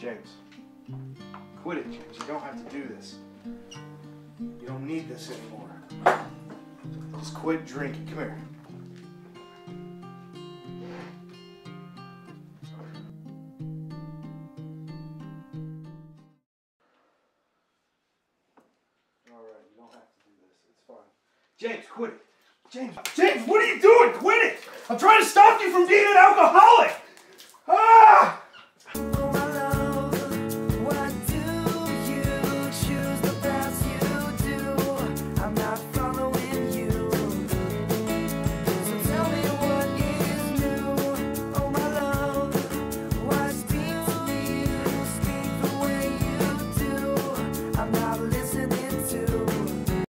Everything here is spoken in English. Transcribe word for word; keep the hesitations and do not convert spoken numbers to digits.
James. Quit it, James. You don't have to do this. You don't need this anymore. Just quit drinking. Come here. Alright, you don't have to do this. It's fine. James, quit it. James, James, what are you doing? Quit it! I'm trying to stop you from being an alcoholic! Ah!